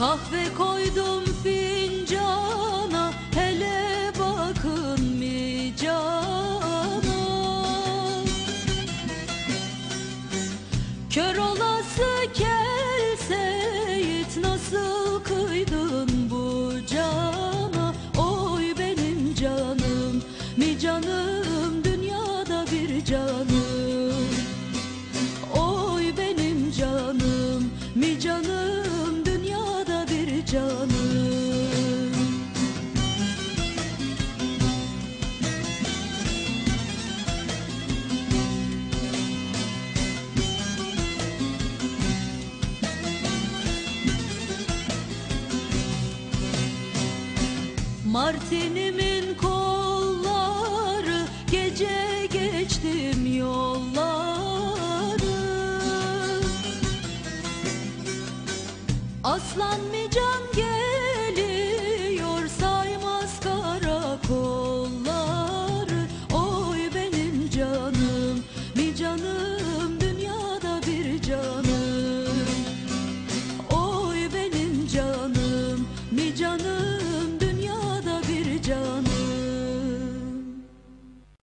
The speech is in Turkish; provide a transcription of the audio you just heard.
Kahve koydum fincana, hele bakın mi cana. Kör olası kel Seyit, nasıl kıydın bu cana? Oy benim canım mi canım, dünyada bir canım. Oy benim canım mi canım, dünyada bir canım. Martinimin kolları, gece geçtim yolları. Aslan mı can